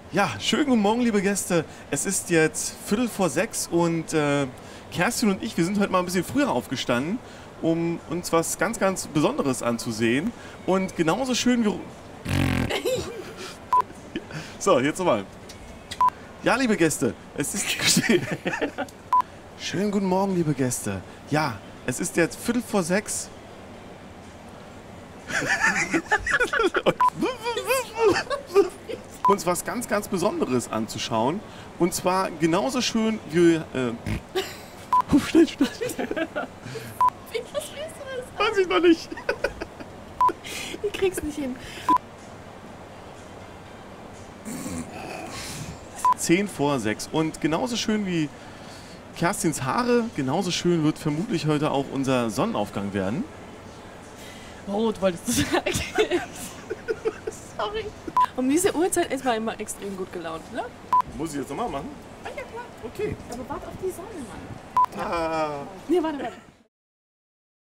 Ja, schönen guten Morgen, liebe Gäste. Es ist jetzt 5:45 und Kerstin und ich, wir sind heute mal ein bisschen früher aufgestanden, um uns was ganz, ganz Besonderes anzusehen. Und genauso schön wie... So, jetzt nochmal. Ja, liebe Gäste, es ist... Schönen guten Morgen, liebe Gäste. Ja, es ist jetzt 5:45. Uns was ganz, ganz Besonderes anzuschauen. Und zwar genauso schön wie... Schnell. Wie verstehst du das? Weiß ich noch nicht. Ich krieg's nicht hin. 5:10. Und genauso schön wie Kerstins Haare, genauso schön wird vermutlich heute auch unser Sonnenaufgang werden. Rot wolltest du sagen. Sorry. Um diese Uhrzeit ist man immer extrem gut gelaunt, ne? Muss ich jetzt nochmal machen? Ah, ja, klar. Okay. Aber warte auf die Sonne, Mann. Ah. Nee, warte.